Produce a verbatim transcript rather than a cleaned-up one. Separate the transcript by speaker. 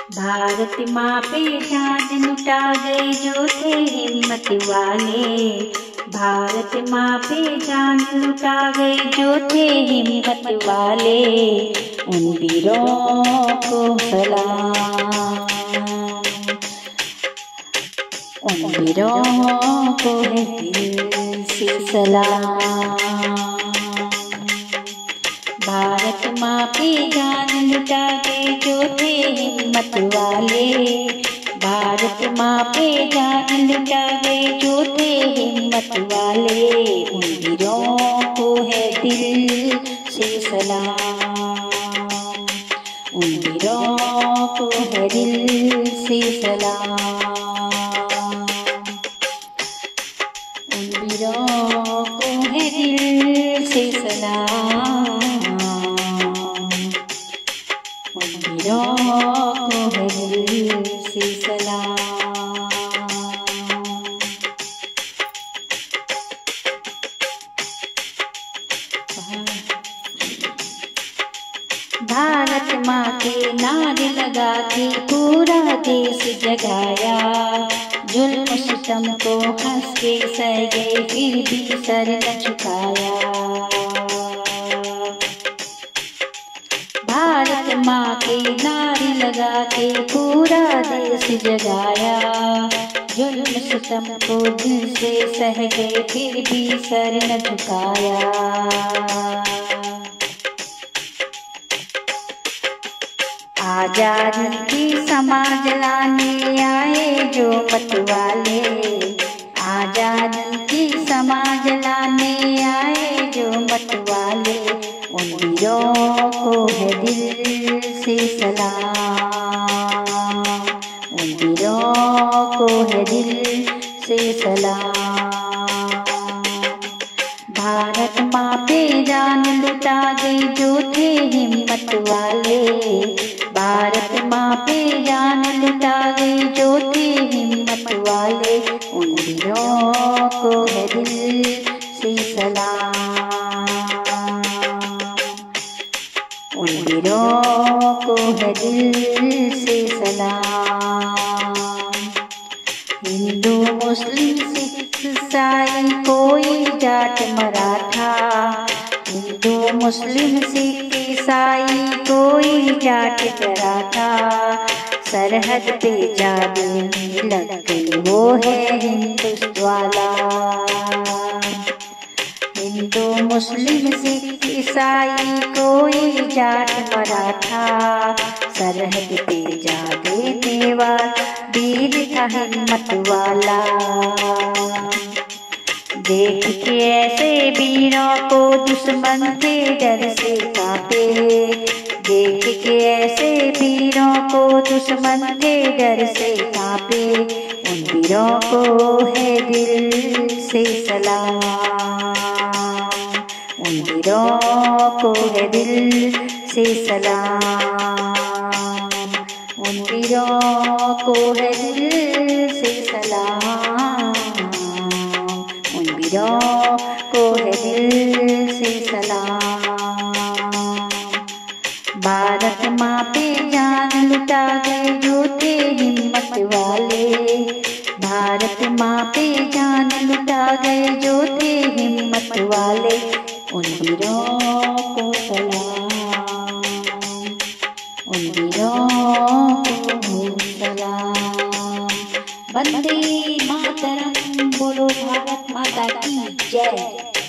Speaker 1: भारत माँ पे जान लुटा गए जो थे हिम्मत वाले। भारत माँ पे जान लुटा गए जो थे हिम्मत वाले। उन वीरों को सलाम, उन वीरों को है दिल से सलाम। भारत माँ पे जान लुटा गए जो थे हिम्मत वाले। भारत माँ पे जान लुटा गए जो थे हिम्मत वाले। उन वीरों को है दिल से सलाम, उन वीरों को है दिल से सलाम। उन वीरों को है दिल से सलाम, उन वीरों को है दिल से सलाम। भारत माँ के नारे लगा के पूरा देश जगाया। जुल्म सितम को हंस के सह गए फिर भी सर न झुकाया। भारत माँ के नारे लगा के पूरा देश जगाया। जुल्म सितम को दिल से सह गए फिर भी सर न झुकाया। आजादी की समाज लाने आए जो मतवाले। आजादी की समाज लाने आए जो मतवाले। उन वीरों को है दिल से सलाम, उन वीरों को है दिल से सलाम। भारत माँ पे जान लुटा गए जो थे हिम्मत वाले। भारत माँ पे जान लुटा गए जो थे हिम्मत वाले। उन वीरों को है दिल से सलाम, उन वीरों को है दिल से सलाम। हिंदू मुस्लिम सिख ईसाई कोई जाट मराठा। हिंदू मुस्लिम सिख ईसाई कोई जाट मराठा। सरहद पे जाने लग गई वो है हिंदुस्तान वाला। हिंदू मुस्लिम सिख ईसाई कोई जाट मराठा। सरहद पे जा देने वाला वीर था हिम्मत वाला। देख के ऐसे वीरों को दुश्मन के डर से कांपे। देख के ऐसे वीरों को दुश्मन के डर से कांपे। उन वीरों को है दिल से सलाम, उन वीरों को है दिल से सलाम। उन वीरों को है दिल से सलाम, उन वीरों को है दिल से सलाम। भारत माँ पे जान लुटा गए जो थे हिम्मत वाले। भारत माँ पे जान लुटा गए जो थे हिम्मत वाले। उन वीरों को सलाम, उन वीरों को सलाम। वंदे मातरम, बोलो भारत माता की जय।